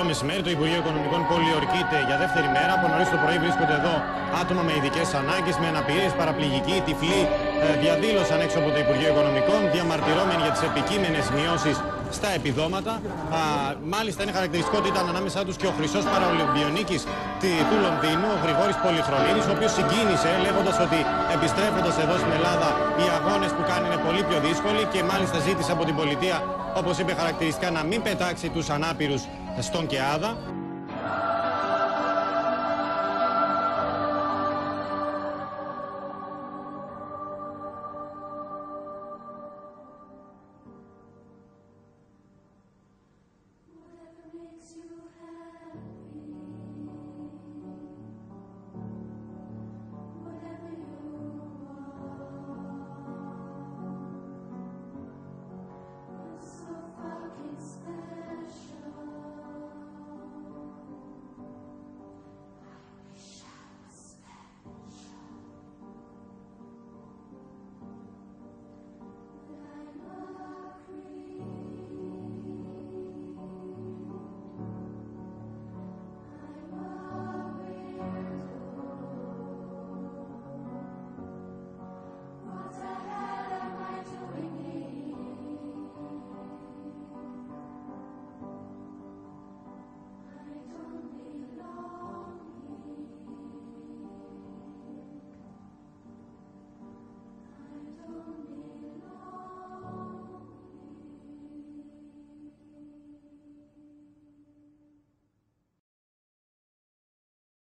μεσημέρι το Υπουργείο Οικονομικών πολιορκείται για δεύτερη μέρα. Από νωρίς το πρωί βρίσκονται εδώ άτομα με ειδικές ανάγκες, με αναπηρίες, παραπληγικοί, τυφλοί. Διαδήλωσαν έξω από το Υπουργείο Οικονομικών, διαμαρτυρόμενοι για τις επικείμενες μειώσεις στα επιδόματα. Μάλιστα είναι χαρακτηριστικό ότι ήταν ανάμεσά τους και ο χρυσός παραολυμπιονίκης του Λονδίνου, ο Γρηγόρης Πολυχρονίδης, ο οποίος συγκίνησε λέγοντας ότι επιστρέφοντας εδώ στην Ελλάδα οι αγώνες που κάνει είναι πολύ πιο δύσκολοι και μάλιστα ζήτησε από την πολιτεία, όπως είπε χαρακτηριστικά, να μην πετάξει τους ανάπηρους στον ΚΕΑΔΑ.